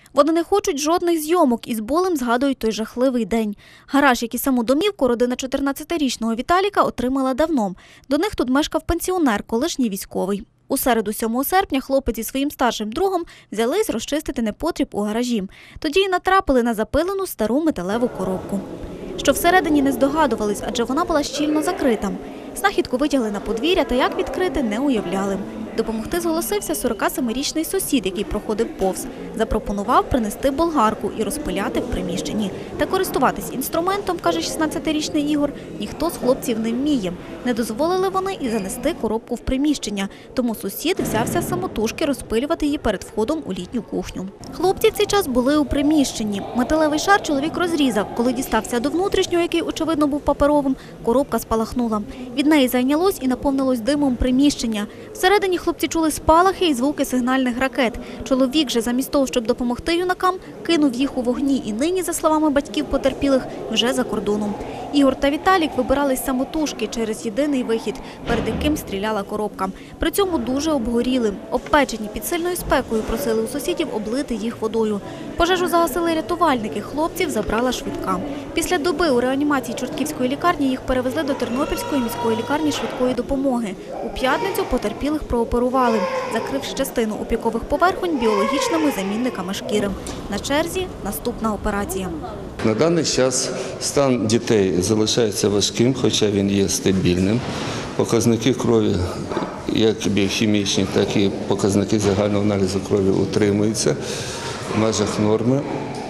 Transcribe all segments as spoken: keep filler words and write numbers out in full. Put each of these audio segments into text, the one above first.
Вони не хочуть жодних зйомок і з болем згадують той жахливий день. Гараж, як і саму домівку, родина чотирнадцятирічного Віталіка отримала давно. До них тут мешкав пенсіонер, колишній військовий. У середу, сьомого серпня, хлопець зі своїм старшим другом взялись розчистити непотріб у гаражі. Тоді й натрапили на запилену стару металеву коробку. Що всередині не здогадувались, адже вона була щільно закрита. Знахідку витягли на подвір'я та як відкрити не уявляли. Допомогти зголосився сорокасемирічний сусід, який проходив повз. Запропонував принести болгарку і розпиляти в приміщенні. Та користуватись інструментом, каже шістнадцятирічний Ігор, ніхто з хлопців не вміє. Не дозволили вони і занести коробку в приміщення. Тому сусід взявся самотужки розпилювати її перед входом у літню кухню. Хлопці в цей час були у приміщенні. Металевий шар чоловік розрізав. Коли дістався до внутрішнього, який, очевидно, був паперовим, коробка спалахнула. Від неї зайнялось і наповнилось димом приміщення. Всередині хлопці чули спалахи і звуки сигнальних ракет. Чоловік же, замість того, щоб допомогти юнакам, кинув їх у вогні і нині, за словами батьків потерпілих, вже за кордоном. Ігор та Віталік вибирались самотужки через єдиний вихід, перед яким стріляла коробка. При цьому дуже обгоріли. Обпечені під сильною спекою просили у сусідів облити їх водою. Пожежу загасили рятувальники, хлопців забрала швидка. Після доби у реанімації Чортківської лікарні їх перевезли до Тернопільської міської лікарні швидкої допомоги. У п'ятницю потерпілих прооперували, закривши частину опікових поверхонь біологічними замінниками шкіри. На черзі наступна операція. На даний час стан дітей залишається важким, хоча він є стабільним. Показники крові, як біохімічні, так і показники загального аналізу крові утримуються в межах норми.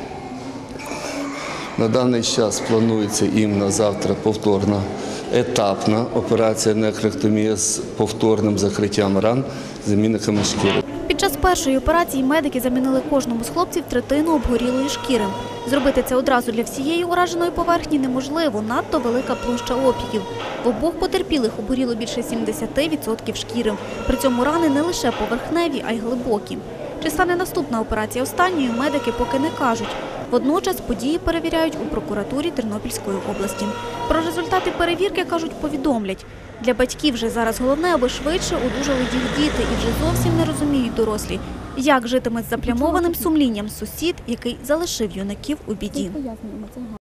На даний час планується їм на завтра повторна етапна операція некрактомія з повторним закриттям ран замінниками шкіри. Під час першої операції медики замінили кожному з хлопців третину обгорілої шкіри. Зробити це одразу для всієї ураженої поверхні неможливо, надто велика площа опіків. В обох потерпілих обгоріло більше сімдесят відсотків шкіри. При цьому рани не лише поверхневі, а й глибокі. Чи стане наступна операція останньою, медики поки не кажуть. Водночас події перевіряють у прокуратурі Тернопільської області. Про результати перевірки, кажуть, повідомлять. Для батьків же зараз головне, аби швидше одужали їх діти і вже зовсім не розуміють дорослі, як житиме з заплямованим сумлінням сусід, який залишив юнаків у біді.